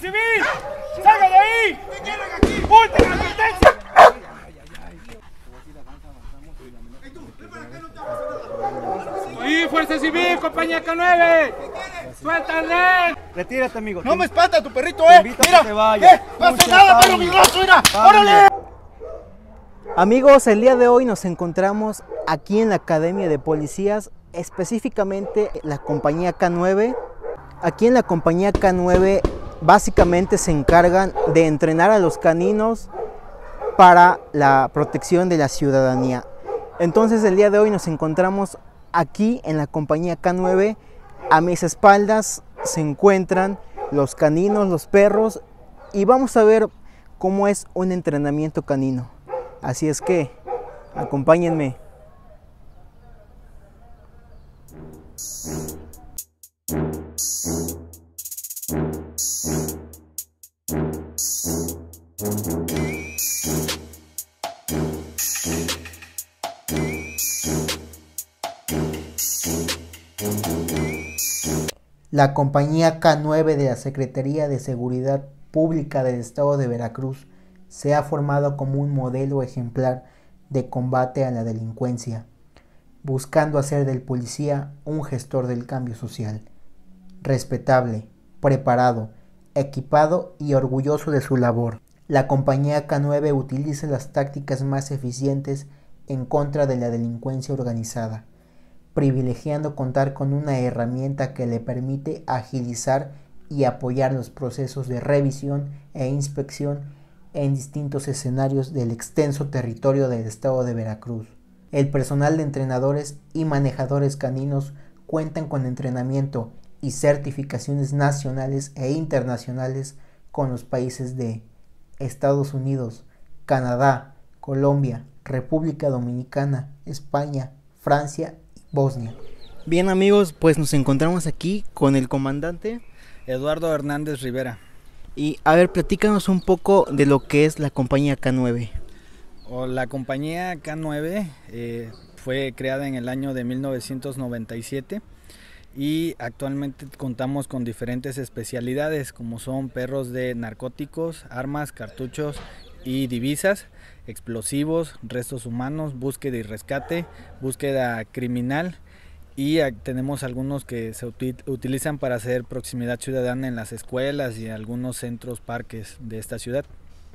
civil! ¡Salga de ahí! ¡Última advertencia! ¡Sí, Fuerza Civil, compañía K9! ¡Suéltale! Retírate, amigo. No me espanta tu perrito, Mira, te vayas. ¡Pasa nada, perro migroso, mira! ¡Órale! Amigos, el día de hoy nos encontramos aquí en la Academia de Policías, específicamente la compañía K9. Aquí en la compañía K9 básicamente se encargan de entrenar a los caninos para la protección de la ciudadanía. Entonces el día de hoy nos encontramos aquí en la compañía K9. A mis espaldas se encuentran los caninos, los perros, y vamos a ver cómo es un entrenamiento canino. Así es que acompáñenme. La compañía K9 de la Secretaría de Seguridad Pública del Estado de Veracruz se ha formado como un modelo ejemplar de combate a la delincuencia, buscando hacer del policía un gestor del cambio social, respetable, preparado, equipado y orgulloso de su labor. La compañía K9 utiliza las tácticas más eficientes en contra de la delincuencia organizada, privilegiando contar con una herramienta que le permite agilizar y apoyar los procesos de revisión e inspección en distintos escenarios del extenso territorio del estado de Veracruz. El personal de entrenadores y manejadores caninos cuentan con entrenamiento y certificaciones nacionales e internacionales con los países de Estados Unidos, Canadá, Colombia, República Dominicana, España, Francia y Bosnia. Bien amigos, pues nos encontramos aquí con el comandante Eduardo Hernández Rivera. Y a ver, platícanos un poco de lo que es la compañía K9. La compañía K9 fue creada en el año de 1997 y actualmente contamos con diferentes especialidades como son perros de narcóticos, armas, cartuchos y divisas, explosivos, restos humanos, búsqueda y rescate, búsqueda criminal, y tenemos algunos que se utilizan para hacer proximidad ciudadana en las escuelas y algunos centros parques de esta ciudad.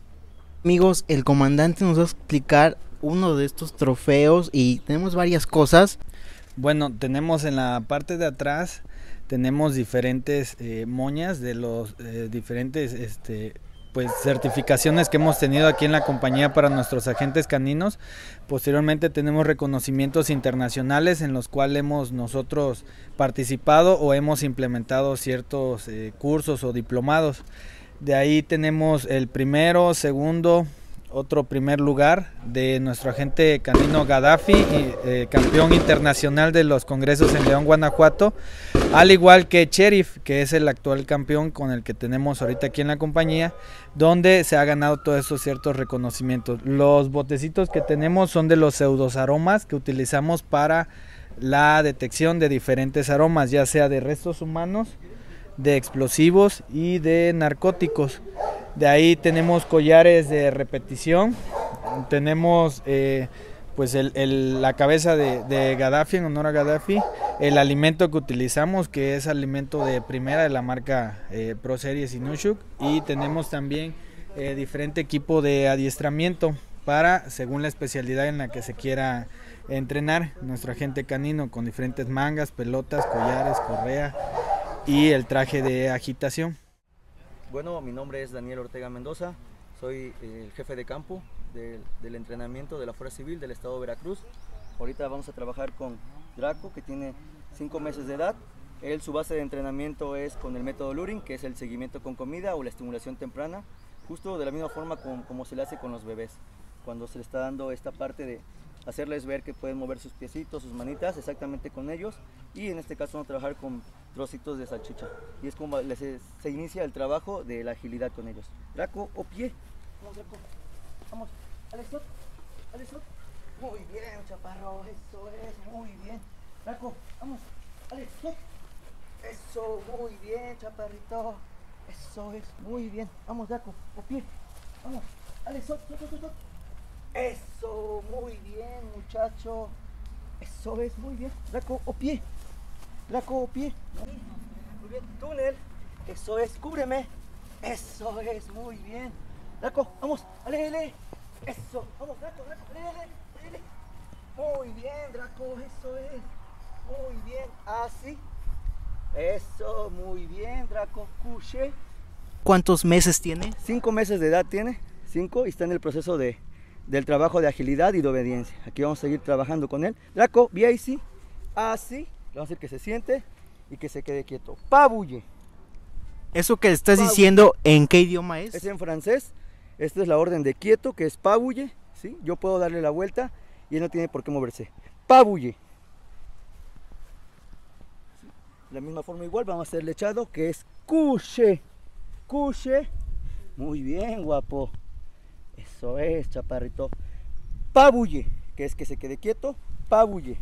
Amigos, el comandante nos va a explicar uno de estos trofeos y tenemos varias cosas. Bueno, tenemos en la parte de atrás, tenemos diferentes moñas de los diferentes pues certificaciones que hemos tenido aquí en la compañía para nuestros agentes caninos. Posteriormente tenemos reconocimientos internacionales en los cuales hemos nosotros participado o hemos implementado ciertos cursos o diplomados. De ahí tenemos el primero, segundo, otro primer lugar de nuestro agente canino Gaddafi, campeón internacional de los congresos en León, Guanajuato, al igual que Sheriff, que es el actual campeón con el que tenemos ahorita aquí en la compañía, donde se ha ganado todos esos ciertos reconocimientos. Los botecitos que tenemos son de los pseudoaromas que utilizamos para la detección de diferentes aromas, ya sea de restos humanos, de explosivos y de narcóticos. De ahí tenemos collares de repetición, tenemos pues la cabeza de Gaddafi, en honor a Gaddafi, el alimento que utilizamos, que es alimento de primera de la marca Pro Series y Nushuk, y tenemos también diferente equipo de adiestramiento para, según la especialidad en la que se quiera entrenar, nuestro agente canino, con diferentes mangas, pelotas, collares, correa y el traje de agitación. Bueno, mi nombre es Daniel Ortega Mendoza, soy el jefe de campo del entrenamiento de la Fuerza Civil del Estado de Veracruz. Ahorita vamos a trabajar con Draco, que tiene 5 meses de edad. Su base de entrenamiento es con el método Luring, que es el seguimiento con comida o la estimulación temprana, justo de la misma forma como se le hace con los bebés, cuando se le está dando esta parte de hacerles ver que pueden mover sus piecitos, sus manitas, exactamente con ellos, y en este caso vamos a trabajar con trocitos de salchicha, y es como se inicia el trabajo de la agilidad con ellos. Draco o pie. Vamos, Draco. Vamos. Alexot. Alexot. Muy bien, chaparro. Eso es. Muy bien. Draco. Vamos. Alexot. Eso. Muy bien, chaparrito. Eso es, muy bien. Vamos, Draco, o pie. Vamos, dale, sol. Eso, muy bien, muchacho. Eso es, muy bien. Draco, o pie. Draco, o pie. Muy bien, túnel. Eso es, cúbreme. Eso es, muy bien. Draco, vamos, dale. Eso, vamos, Draco, dale. Muy bien, Draco, eso es. Muy bien, así. Eso, muy bien, Draco, couché. ¿Cuántos meses tiene? 5 meses de edad tiene, 5, y está en el proceso del trabajo de agilidad y de obediencia. Aquí vamos a seguir trabajando con él. Draco, así, así. Le vamos a decir que se siente y que se quede quieto. Pabulle. ¿Eso que estás diciendo en qué idioma es? Es en francés. Esta es la orden de quieto, que es pabulle, ¿sí? Yo puedo darle la vuelta y él no tiene por qué moverse. Pabulle. De la misma forma igual vamos a hacer el echado, que es couché. Couché. Muy bien, guapo. Eso es, chaparrito. Pabulle, que es que se quede quieto. Pabulle.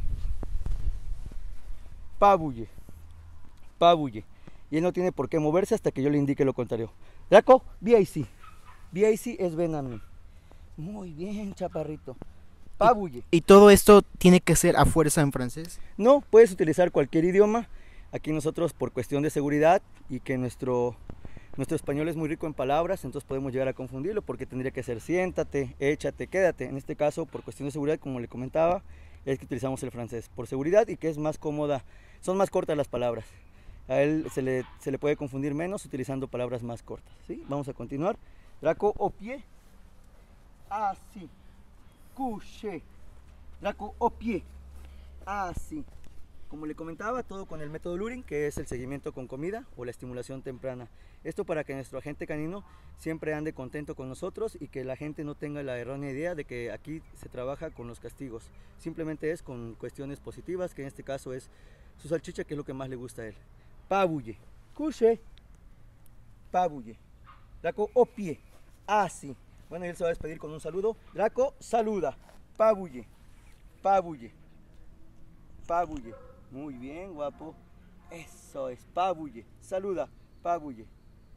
Pabulle. Y él no tiene por qué moverse hasta que yo le indique lo contrario. Draco, BAC. BAC es ven a mí. Muy bien, chaparrito. Pabulle. ¿Y todo esto tiene que ser a fuerza en francés? No, puedes utilizar cualquier idioma. Aquí nosotros, por cuestión de seguridad y que nuestro español es muy rico en palabras, entonces podemos llegar a confundirlo, porque tendría que ser siéntate, échate, quédate. En este caso, por cuestión de seguridad, como le comentaba, es que utilizamos el francés por seguridad y que es más cómoda, son más cortas las palabras. A él se le puede confundir menos utilizando palabras más cortas, ¿sí? Vamos a continuar. Draco, o pie. Así. Couché. Draco, o pie. Así. Como le comentaba, todo con el método luring, que es el seguimiento con comida o la estimulación temprana. Esto para que nuestro agente canino siempre ande contento con nosotros y que la gente no tenga la errónea idea de que aquí se trabaja con los castigos. Simplemente es con cuestiones positivas, que en este caso es su salchicha, que es lo que más le gusta a él. Pabulle, couché, pabulle. Draco, o pie, así. Bueno, y él se va a despedir con un saludo. Draco, saluda. Pabulle, pabulle, pabulle. Muy bien, guapo. Eso es, pabulle. Saluda, pabulle.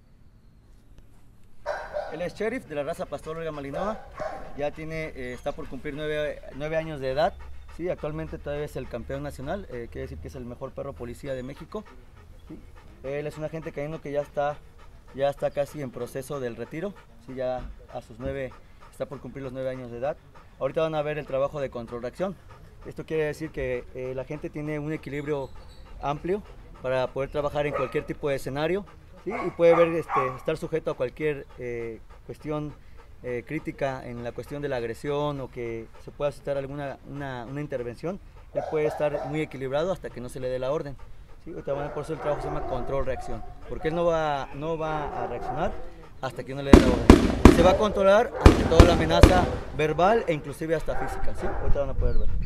Él es sheriff de la raza Pastor Olga Malinois. Ya está por cumplir 9 años de edad. Sí, actualmente todavía es el campeón nacional. Quiere decir que es el mejor perro policía de México. Sí. Él es un agente canino que ya está casi en proceso del retiro. Sí, ya a sus 9, está por cumplir los 9 años de edad. Ahorita van a ver el trabajo de control-reacción. Esto quiere decir que la gente tiene un equilibrio amplio para poder trabajar en cualquier tipo de escenario, ¿sí? Y puede estar sujeto a cualquier cuestión crítica en la cuestión de la agresión o que se pueda citar una intervención. Ya puede estar muy equilibrado hasta que no se le dé la orden, ¿sí? Por eso el trabajo se llama control-reacción, porque él no va a reaccionar hasta que no le dé la orden. Se va a controlar ante toda la amenaza verbal e inclusive hasta física, ¿sí? Ahorita van a poder ver.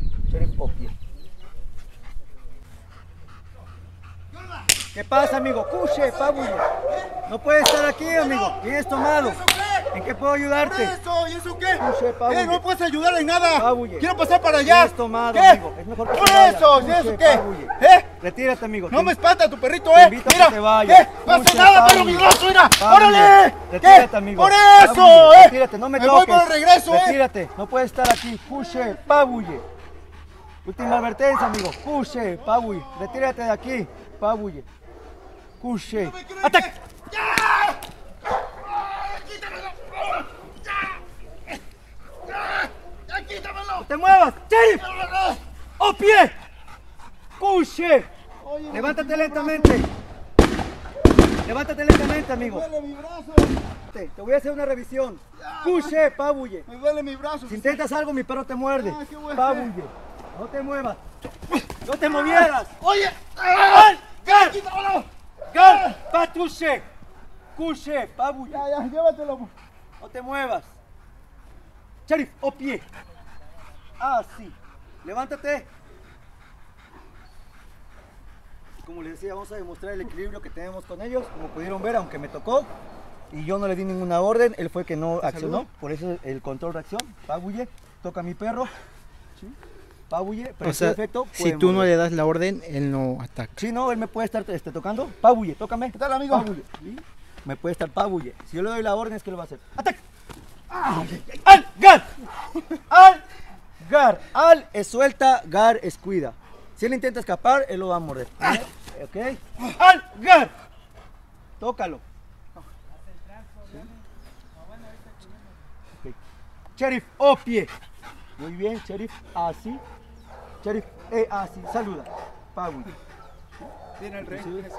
¿Qué pasa, amigo? Couché, pabulle. No puedes estar aquí, amigo. Tienes tomado. ¿En qué puedo ayudarte? ¿Eso? ¿Y eso qué? Couché, pabulle. No puedes ayudar en nada. Pabulle. Quiero pasar para allá. Tienes tomado, ¿Qué? amigo. Es mejor que Por te vayas. eso, ¿y Couché, eso qué? pabulle. Retírate, amigo. No me espanta tu perrito, Te invito a que Mira, te vayas. ¿qué? Pasa Couché, nada, pero pabulle. mi brazo, mira. Pabulle. ¡Órale! Retírate, ¿Qué? amigo. Por eso, Pabulle. Retírate, no me Me toques. voy por el regreso, Retírate, no puedes estar aquí. Couché, pabulle. Última advertencia, amigo. Couché, pabulle. Retírate de aquí, pabulle. Couché. ¡Ataque! ¡Ya! ¡Quítamelo! ¡Ya, quítamelo! ¡No te muevas! ¡Sheriff! ¡Oh, pie! ¡Couché! Oye, Levántate lentamente. Levántate lentamente, amigo. me duele mi brazo. Te voy a hacer una revisión. Couché, pabulle. Me duele mi brazo. Si intentas algo, mi perro te muerde. Ah, ¿qué voy a Pabulle. No te muevas. No te movieras. Oye. ¡Gar! ¡Quítamelo! ¡Gar! ¡Pas touché! Couché, pabulle. Ya, llévatelo. No te muevas. Sheriff, o pie. Así. Levántate. Como les decía, vamos a demostrar el equilibrio que tenemos con ellos. Como pudieron ver, aunque me tocó y yo no le di ninguna orden, él fue que no accionó. Por eso el control reacción. Pabulle, toca a mi perro. ¿Sí? Pabulle, pero O sea, efecto, si tú no le das la orden, él no ataca. Sí, no, él me puede estar tocando. Pabulle, tócame. ¿Qué tal, amigo? Pabulle. ¿Sí? me puede estar pabulle. Si yo le doy la orden es que lo va a hacer. ¡Ataque! ¡Al! ¡Gar! ¡Al! Gar. Al es suelta, gar es cuida. Si él intenta escapar, él lo va a morder. ¿Ok? ¡Al! ¡Gar! Tócalo. Ok. Sheriff, pie. Muy bien, Sheriff, así. Sheriff, así. Saluda. Pabulle. Viene el rey.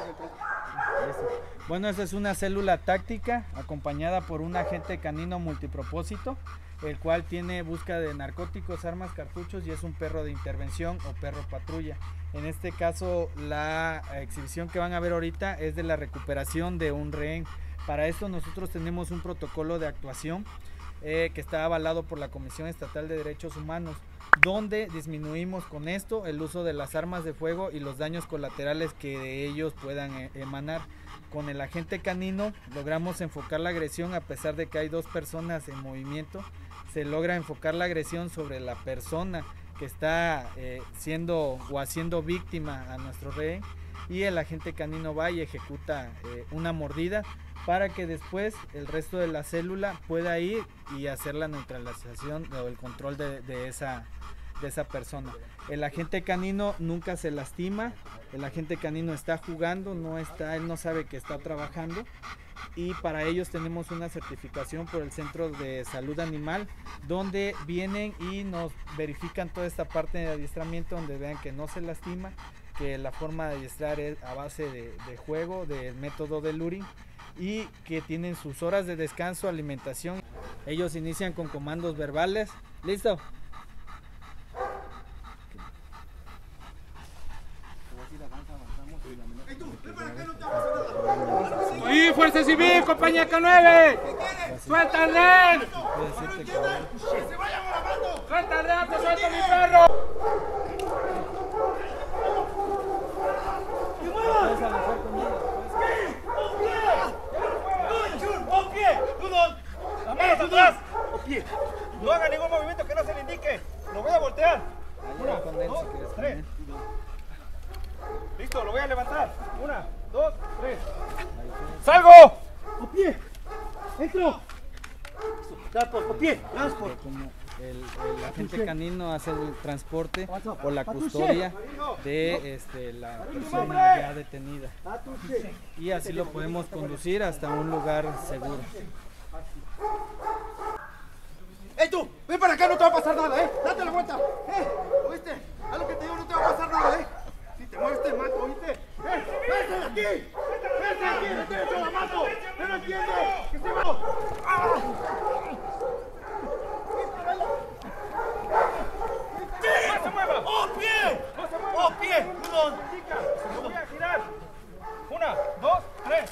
Bueno, esta es una célula táctica acompañada por un agente canino multipropósito, el cual tiene búsqueda de narcóticos, armas, cartuchos y es un perro de intervención o perro patrulla. En este caso, la exhibición que van a ver ahorita es de la recuperación de un rehén. Para esto nosotros tenemos un protocolo de actuación que está avalado por la Comisión Estatal de Derechos Humanos, donde disminuimos con esto el uso de las armas de fuego y los daños colaterales que de ellos puedan emanar. Con el agente canino logramos enfocar la agresión a pesar de que hay dos personas en movimiento. Se logra enfocar la agresión sobre la persona que está siendo o haciendo víctima a nuestro rehén, y el agente canino va y ejecuta una mordida para que después el resto de la célula pueda ir y hacer la neutralización o el control de esa persona. El agente canino nunca se lastima, el agente canino está jugando, él no sabe que está trabajando, y para ellos tenemos una certificación por el Centro de Salud Animal, donde vienen y nos verifican toda esta parte de adiestramiento, donde vean que no se lastima, que la forma de adiestrar es a base de juego, del método de luring, y que tienen sus horas de descanso, alimentación. Ellos inician con comandos verbales. ¿Listo? ¡Y Fuerza Civil, compañía K9! ¡Suéltale! ¡Suéltale, antes suelta mi perro! ¡Atrás! No haga ningún movimiento que no se le indique. Lo voy a voltear. Una, dos, tres. Listo, lo voy a levantar. Una, dos, tres. ¡Salgo! ¡O pie! ¡Entro! ¡Transport! ¡O pie! ¡Transport! Como el agente canino hace el transporte o la custodia de la persona ya detenida, y así lo podemos conducir hasta un lugar seguro. ¡Ey tú! ¡Ven para acá! No te va a pasar nada, ¡Date la vuelta! ¿Oíste? Haz lo que te digo, no te va a pasar nada, Si te mueves te mato, ¿oíste? ¡Vete de aquí! ¡Vete de aquí! ¡No te echo la mato! ¡No lo entiendes! ¡Que se va! ¡No se mueva! ¡Oh, pie! ¡No se mueva! ¡Oh, pie! ¡Perdón! ¡Lo voy a girar! Una, dos, tres.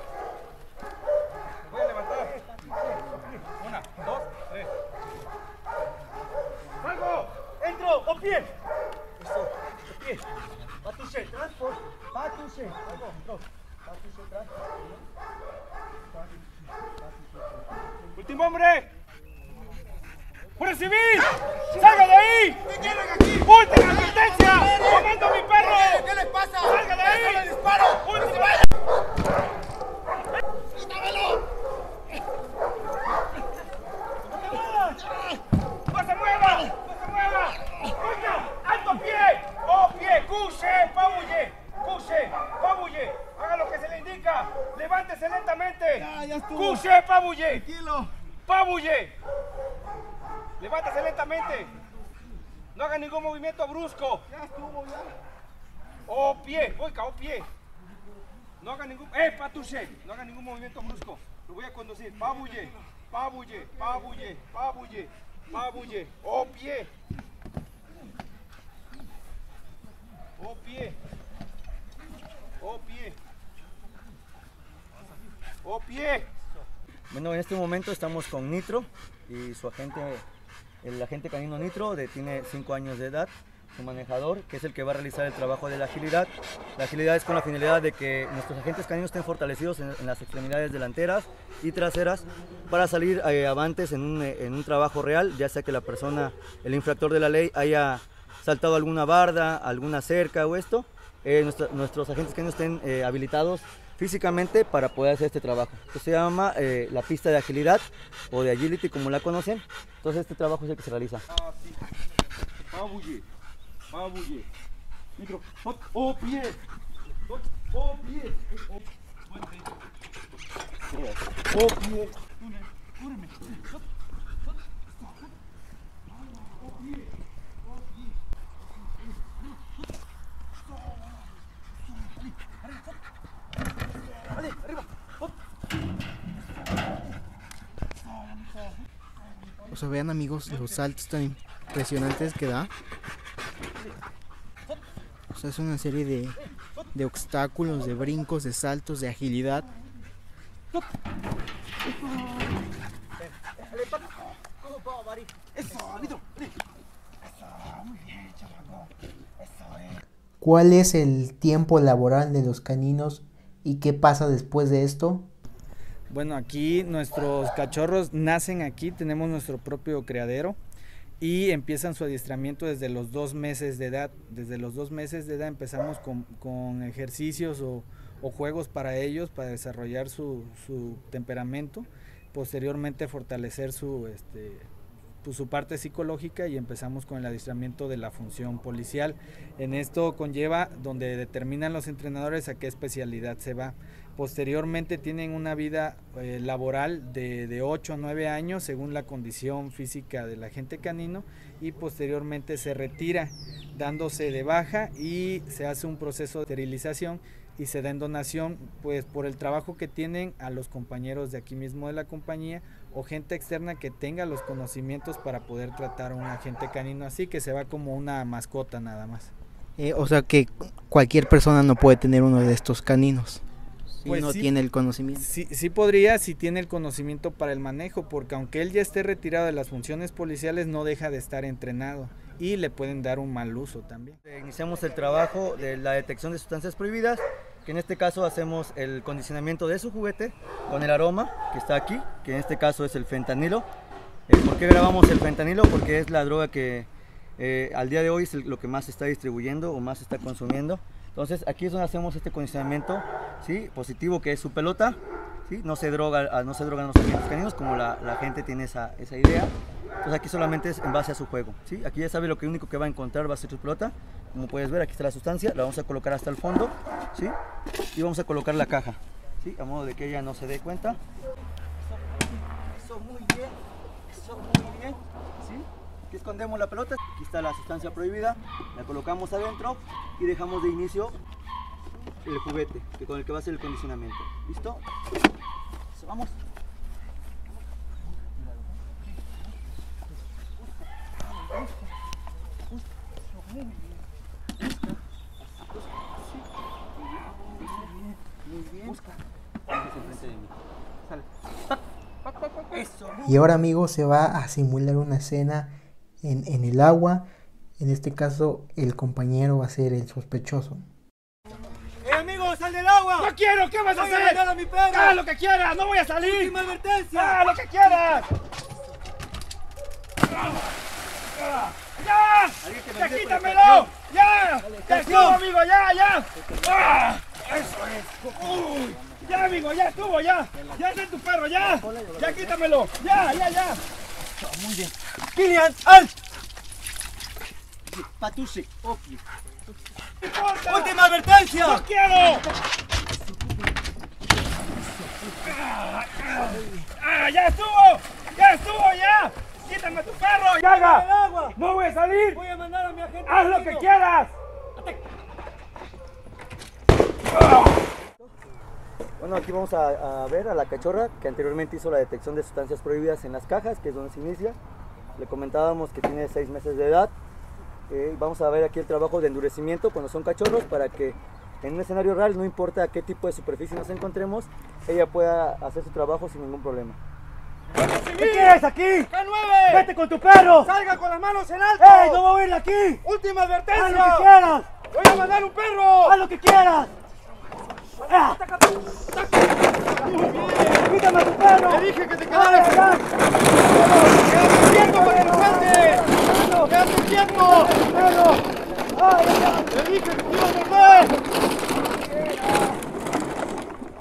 Voy a levantar. Una, dos, tres. ¡Salgo! ¡Entro! ¡Oh, pie! Eso, ¡oh, pie! ¡Patuche! ¡Transport! ¡Patuche! ¡Salgo! ¡No! ¡Patuche! ¡Transport! ¡Último hombre! ¡Fuerza Civil! ¡Salga de ahí! ¿Qué quieren aquí? ¡Última advertencia! ¡Comando mi perro! ¿Qué les pasa? ¡Salga de ahí! ¡No le disparo! ¡Última! ¡Quítamelo! ¡No se mueva! ¡No se mueva! ¡Oiga! ¡Alto pie! ¡Oh, pie! ¡Cuche! ¡Pabulle! ¡Cuche! ¡Pabulle! ¡Haga lo que se le indica! ¡Levántese lentamente! Ya estuvo. ¡Cuche! ¡Pabulle! Tranquilo. ¡Pabulle! ¡Levántese lentamente! No haga ningún movimiento brusco. Ya estuvo, ya. ¡Oh, pie! ¡Oiga, oh, pie! No haga ningún... patuche! No haga ningún movimiento brusco. Lo voy a conducir. Pabulle, pabulle, pabulle, pabulle, pabulle. ¡Oh, pie! ¡Oh, pie! ¡Oh, pie! ¡Oh, pie! Bueno, en este momento estamos con Nitro y su agente, el agente canino Nitro, tiene 5 años de edad, su manejador, que es el que va a realizar el trabajo de la agilidad. La agilidad es con la finalidad de que nuestros agentes caninos estén fortalecidos en las extremidades delanteras y traseras para salir avantes en un trabajo real, ya sea que la persona, el infractor de la ley, haya saltado alguna barda, alguna cerca o esto. Nuestros agentes caninos estén habilitados físicamente para poder hacer este trabajo. Esto se llama la pista de agilidad o de agility como la conocen. Entonces este trabajo es el que se realiza. Micro. Oh, pie. Oh, pie. Oh, pie. O sea, vean amigos los saltos tan impresionantes que da. O sea, es una serie de obstáculos, de brincos, de saltos, de agilidad. ¿Cuál es el tiempo laboral de los caninos y qué pasa después de esto? Bueno, aquí nuestros cachorros nacen aquí, tenemos nuestro propio criadero y empiezan su adiestramiento desde los 2 meses de edad. Desde los 2 meses de edad empezamos con ejercicios o juegos para ellos, para desarrollar su temperamento, posteriormente fortalecer su parte psicológica y empezamos con el adiestramiento de la función policial. En esto conlleva donde determinan los entrenadores a qué especialidad se va. Posteriormente tienen una vida laboral de 8 a 9 años según la condición física del agente canino y posteriormente se retira dándose de baja y se hace un proceso de esterilización y se da en donación pues por el trabajo que tienen a los compañeros de aquí mismo de la compañía o gente externa que tenga los conocimientos para poder tratar a un agente canino así, que se va como una mascota nada más. O sea que cualquier persona no puede tener uno de estos caninos. Pues no sí, tiene el conocimiento. Sí podría si tiene el conocimiento para el manejo, porque aunque él ya esté retirado de las funciones policiales no deja de estar entrenado y le pueden dar un mal uso también. Iniciamos el trabajo de la detección de sustancias prohibidas, que en este caso hacemos el condicionamiento de su juguete con el aroma que está aquí, que en este caso es el fentanilo. ¿Por qué grabamos el fentanilo? Porque es la droga que al día de hoy es lo que más se está distribuyendo o más se está consumiendo. Entonces aquí es donde hacemos este condicionamiento, ¿sí? Positivo, que es su pelota, ¿sí? No se drogan los agentes caninos como la gente tiene esa idea. Entonces aquí solamente es en base a su juego, ¿sí? Aquí ya sabe lo único que va a encontrar va a ser su pelota. Como puedes ver, aquí está la sustancia, la vamos a colocar hasta el fondo, ¿sí? Y vamos a colocar la caja, ¿sí? A modo de que ella no se dé cuenta. Eso muy bien, ¿sí? Aquí escondemos la pelota, aquí está la sustancia prohibida, la colocamos adentro y dejamos de inicio el juguete con el que va a ser el condicionamiento. ¿Listo? Eso, vamos. Y ahora amigos se va a simular una escena en el agua. En este caso el compañero va a ser el sospechoso. Amigo, sal del agua. ¡No quiero! ¿Qué vas a hacer? ¡Voy a a mi perro! ¡Haz lo que quieras! ¡No voy a salir! ¡Última advertencia! ¡Haz lo que quieras! ¡Ya! ¡Ya quítamelo! ¡Ya! ¡Ya estuvo, amigo! ¡Ya! ¡Eso es! ¡Uy! ¡Ya, amigo! ¡Ya estuvo! ¡Ya! ¡Ya es tu perro! ¡Ya! ¡Ya quítamelo! ¡Ya! Muy bien. Kilian, ¡al! Patusi, opio. ¡Última advertencia! ¡No quiero! ¡Ya estuvo! ¡Ya estuvo! ¡Ya! ¡Quítame a tu perro! ¡Yaga! ¡No voy a salir! Voy a mandar a mi agente. ¡Haz lo que quieras! Bueno, aquí vamos a ver a la cachorra que anteriormente hizo la detección de sustancias prohibidas en las cajas, que es donde se inicia. Le comentábamos que tiene 6 meses de edad. Vamos a ver aquí el trabajo de endurecimiento cuando son cachorros para que en un escenario real, no importa qué tipo de superficie nos encontremos, ella pueda hacer su trabajo sin ningún problema. ¿Qué quieres aquí? ¡K9! ¡Vete con tu perro! ¡Salga con las manos en alto! ¡Ey! ¡No voy a ir de aquí! ¡Última ¡Haz advertencia! lo que quieras! ¡Voy a mandar un perro! ¡Haz lo que quieras! ¡Quítame a tu perro! ¡Te dije que te quedaras! ¡Quédate quieto para que no salte! ¡Quédate quieto! ¡Te dije que te iba a morder!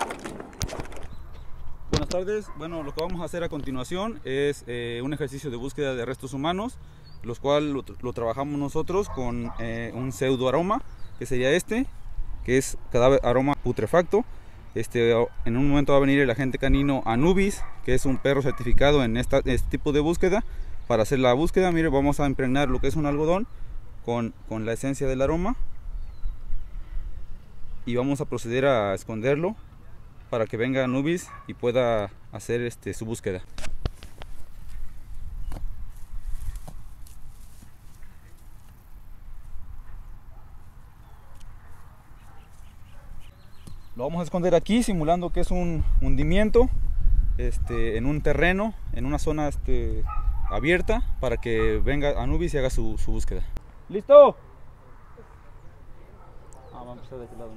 tardes. Bueno, lo que vamos a hacer a continuación es un ejercicio de búsqueda de restos humanos, los cuales lo trabajamos nosotros con un pseudo aroma, que sería este, que es cadáver aroma putrefacto. En un momento va a venir el agente canino Anubis, que es un perro certificado en este tipo de búsqueda. Para hacer la búsqueda, mire, vamos a impregnar lo que es un algodón con la esencia del aroma y vamos a proceder a esconderlo para que venga Anubis y pueda hacer su búsqueda. Lo vamos a esconder aquí simulando que es un hundimiento en un terreno, en una zona abierta, para que venga Anubis y haga su búsqueda. ¿Listo? Vamos a empezar de este lado.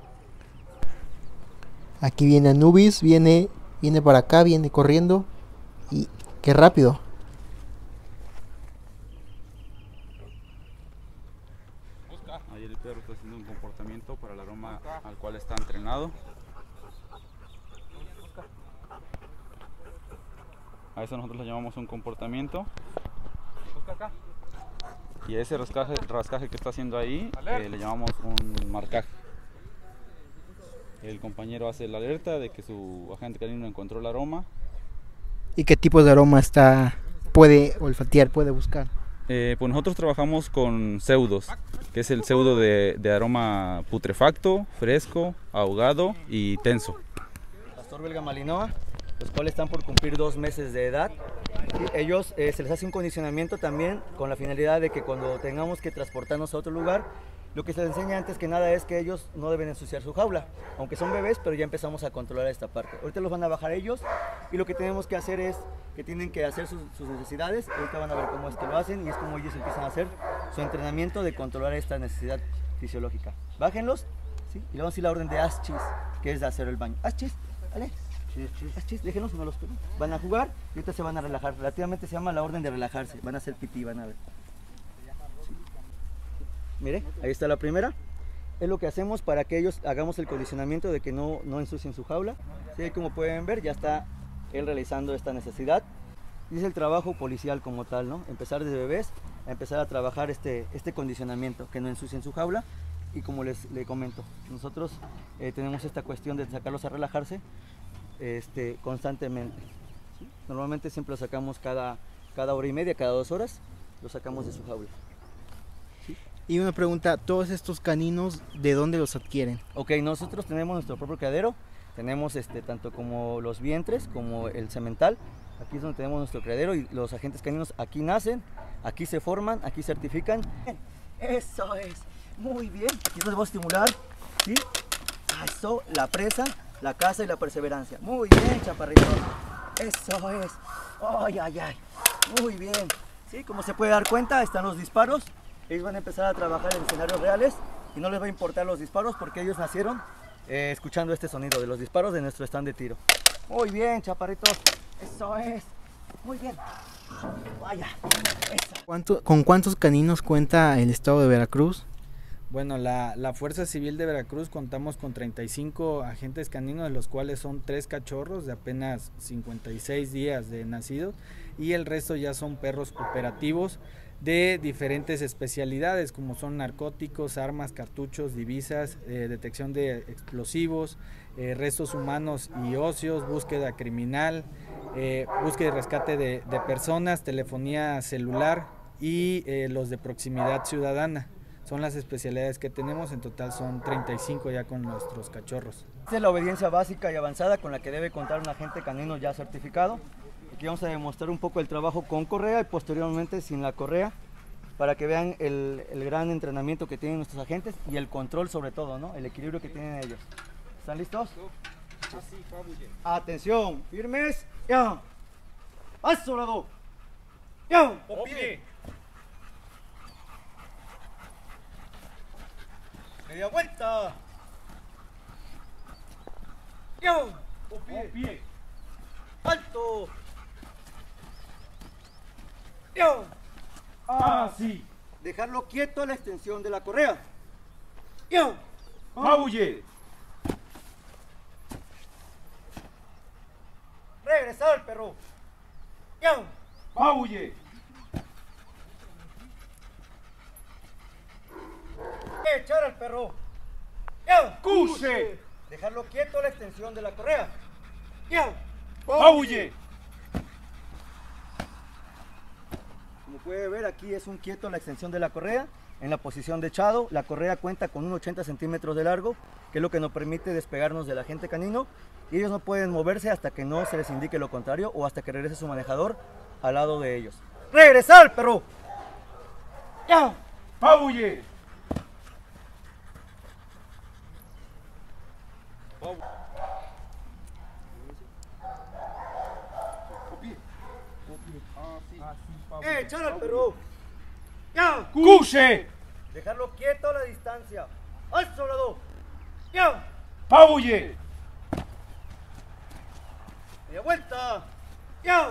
Aquí viene Anubis, viene para acá, viene corriendo. Y qué rápido. Ahí el perro está haciendo un comportamiento para el aroma al cual está entrenado. A eso nosotros le llamamos un comportamiento. Y a ese rascaje que está haciendo ahí le llamamos un marcaje. El compañero hace la alerta de que su agente canino encontró el aroma. ¿Y qué tipo de aroma puede olfatear, puede buscar? Pues nosotros trabajamos con pseudos, que es el pseudo de aroma putrefacto, fresco, ahogado y tenso. Pastor belga malinois, los cuales están por cumplir 2 meses de edad. Y ellos se les hace un condicionamiento también con la finalidad de que cuando tengamos que transportarnos a otro lugar, lo que se les enseña antes que nada es que ellos no deben ensuciar su jaula, aunque son bebés, pero ya empezamos a controlar esta parte. Ahorita los van a bajar ellos y lo que tenemos que hacer es que tienen que hacer sus necesidades. Ahorita van a ver cómo es que lo hacen y es como ellos empiezan a hacer su entrenamiento de controlar esta necesidad fisiológica. Bájenlos, ¿sí? Y le vamos a decir la orden de Aschis, que es de hacer el baño. Aschis, ¿vale? Aschis, déjenlos, no los peguen. Van a jugar y ahorita se van a relajar. Relativamente se llama la orden de relajarse. Van a hacer pipí, van a ver. Mire, ahí está la primera. Es lo que hacemos para que ellos hagamos el condicionamiento de que no ensucien su jaula. ¿Sí? Como pueden ver, ya está él realizando esta necesidad. Y es el trabajo policial como tal, ¿no? Empezar desde bebés a empezar a trabajar este condicionamiento, que no ensucien su jaula. Y como le comento, nosotros tenemos esta cuestión de sacarlos a relajarse constantemente. ¿Sí? Normalmente siempre lo sacamos cada hora y media, cada 2 horas, lo sacamos de su jaula. Y una pregunta, ¿todos estos caninos de dónde los adquieren? Ok, nosotros tenemos nuestro propio criadero, tenemos tanto como los vientres como el semental. Aquí es donde tenemos nuestro criadero y los agentes caninos aquí nacen, aquí se forman, aquí certifican. Eso es, muy bien, aquí nos vamos a estimular, ¿sí? Eso, la presa, la caza y la perseverancia. Muy bien, chaparrito, eso es, ay, ay, ay, muy bien. ¿Sí? Como se puede dar cuenta, están los disparos. Ellos van a empezar a trabajar en escenarios reales y no les va a importar los disparos porque ellos nacieron escuchando este sonido de los disparos de nuestro stand de tiro. Muy bien, chaparritos. Eso es. Muy bien. Vaya. Eso. ¿Con cuántos caninos cuenta el estado de Veracruz? Bueno, la Fuerza Civil de Veracruz contamos con 35 agentes caninos, de los cuales son 3 cachorros de apenas 56 días de nacidos y el resto ya son perros operativos de diferentes especialidades como son narcóticos, armas, cartuchos, divisas, detección de explosivos, restos humanos y óseos, búsqueda criminal, búsqueda y rescate de personas, telefonía celular y los de proximidad ciudadana. Son las especialidades que tenemos, en total son 35 ya con nuestros cachorros. Esta es la obediencia básica y avanzada con la que debe contar un agente canino ya certificado. Aquí vamos a demostrar un poco el trabajo con correa y posteriormente sin la correa, para que vean el gran entrenamiento que tienen nuestros agentes y el control sobre todo, ¿no? El equilibrio que tienen ellos. ¿Están listos? Atención, firmes, ya. Paso lado. Ya. O pie. Media vuelta. Ya. O pie. Alto. Ya. Así. Dejarlo quieto a la extensión de la correa. Ya. Maulle. al perro. Ya. Paulle. Echar al perro. Ya. Cuse. Dejarlo quieto a la extensión de la correa. Ya. Paulle. Como puede ver, aquí es un quieto en la extensión de la correa. En la posición de echado, la correa cuenta con un 80 centímetros de largo, que es lo que nos permite despegarnos del agente canino, y ellos no pueden moverse hasta que no se les indique lo contrario o hasta que regrese su manejador al lado de ellos. ¡Regresar, perro! ¡Ya! ¡Paulle! ¡Echar al perro! ¡Ya! ¡Cuse! Dejarlo quieto a la distancia. ¡Al soldado! ¡Ya! ¡Paulle! ¡Media vuelta! ¡Ya!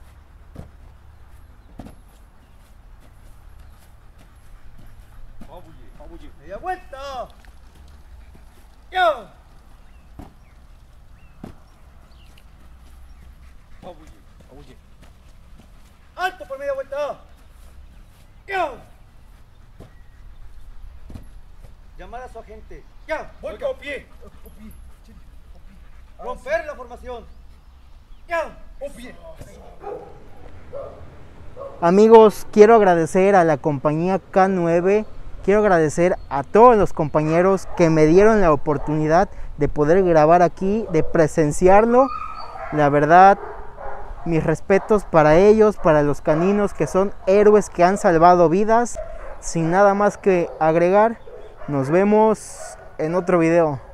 ¡Paulle! ¡Media vuelta! ¡Ya! ¡Paulle! ¡Alto por media vuelta! ¡Ya! Llamar a su agente. ¡Ya! ¡Vuelca o pie! ¡Romper la formación! ¡Ya! ¡O pie! Amigos, quiero agradecer a la compañía K9, quiero agradecer a todos los compañeros que me dieron la oportunidad de poder grabar aquí, de presenciarlo. La verdad, mis respetos para ellos, para los caninos que son héroes que han salvado vidas. Sin nada más que agregar, nos vemos en otro video.